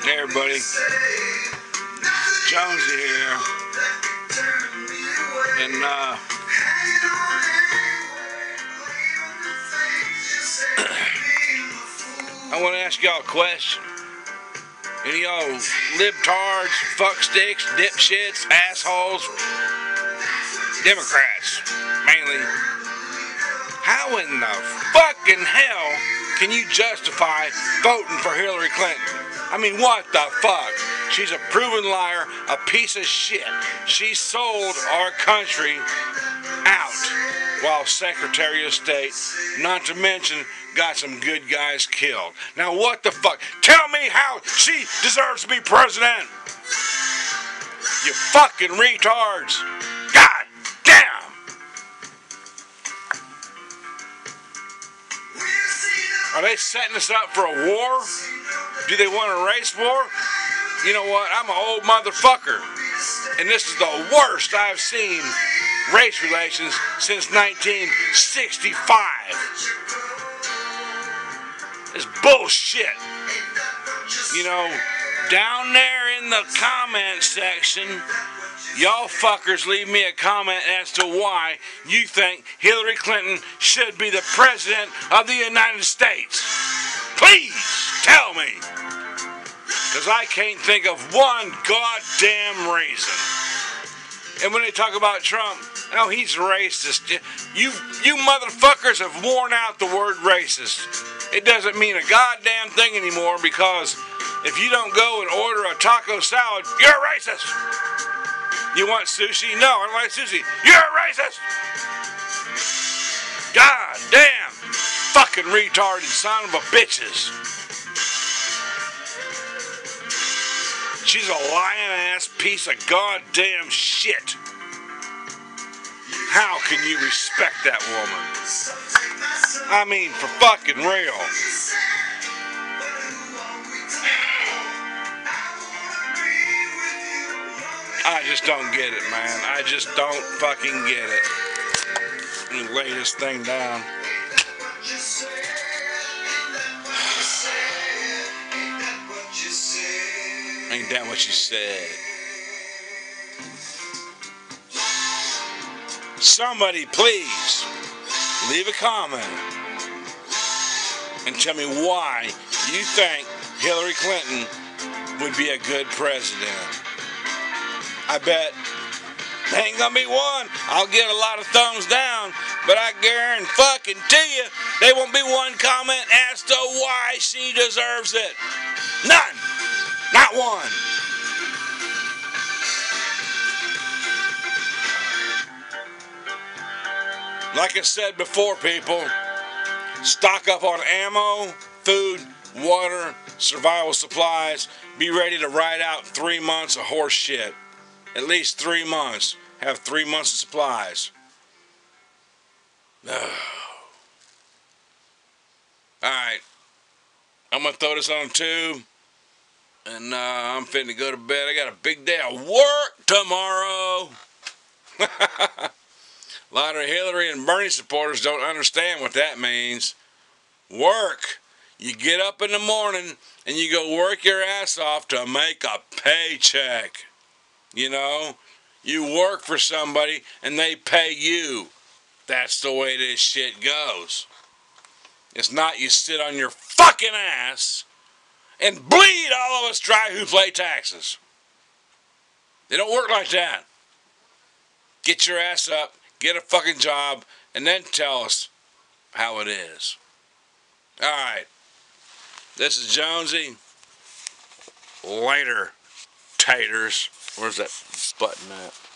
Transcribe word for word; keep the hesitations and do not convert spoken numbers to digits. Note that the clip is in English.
Hey everybody, Jonesy here, and uh, I want to ask y'all a question. Any of y'all libtards, fucksticks, dipshits, assholes, Democrats, mainly, how in the fucking hell can you justify voting for Hillary Clinton? I mean, what the fuck? She's a proven liar, a piece of shit. She sold our country out while Secretary of State, not to mention, got some good guys killed. Now what the fuck? Tell me how she deserves to be president! You fucking retards! God damn! Are they setting us up for a war? Do they want a race war? You know what? I'm an old motherfucker. And this is the worst I've seen race relations since nineteen sixty-five. It's bullshit. You know, down there in the comment section, y'all fuckers leave me a comment as to why you think Hillary Clinton should be the president of the United States. Please tell me. Because I can't think of one goddamn reason. And when they talk about Trump, oh, he's racist. You, you motherfuckers have worn out the word racist. It doesn't mean a goddamn thing anymore, because if you don't go and order a taco salad, you're a racist. You want sushi? No, I don't like sushi. You're a racist. God damn. Fucking retarded son of a bitches. She's a lying-ass piece of goddamn shit. How can you respect that woman? I mean, for fucking real. I just don't get it, man. I just don't fucking get it. Let me lay this thing down. Ain't that what you said? Somebody please leave a comment and tell me why you think Hillary Clinton would be a good president. I bet there ain't gonna be one. I'll get a lot of thumbs down, but I guarantee fucking to you there won't be one comment as to why she deserves it. None. Not one. Like I said before, people, stock up on ammo, food, water, survival supplies. Be ready to ride out three months of horse shit. At least three months. Have three months of supplies. Alright. I'm going to throw this on tube. And uh, I'm finna to go to bed. I got a big day of work tomorrow. A lot of Hillary and Bernie supporters don't understand what that means. Work. You get up in the morning and you go work your ass off to make a paycheck. You know? You work for somebody and they pay you. That's the way this shit goes. It's not you sit on your fucking ass and bleed all of us dry who pay taxes. They don't work like that. Get your ass up, get a fucking job, and then tell us how it is. Alright. This is Jonesy. Later, taters. Where's that button at?